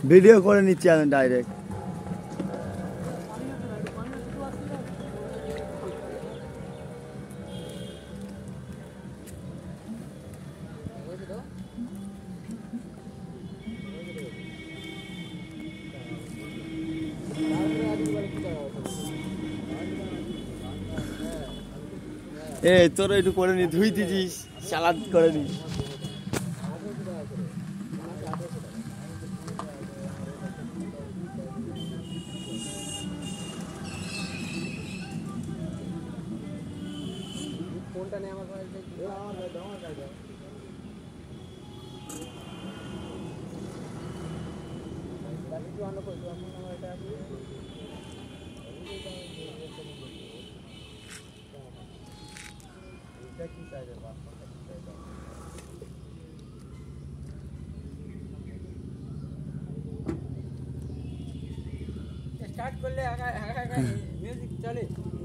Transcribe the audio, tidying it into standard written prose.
Video করে নিচ্ছি আমি ডাইরেক্ট। এ তোর একটু করে নি, ধুই দিছিস, সালাদ করে নি। ফোনটা নিয়ে আমার स्टार्ट कर ले, म्यूजिक चले।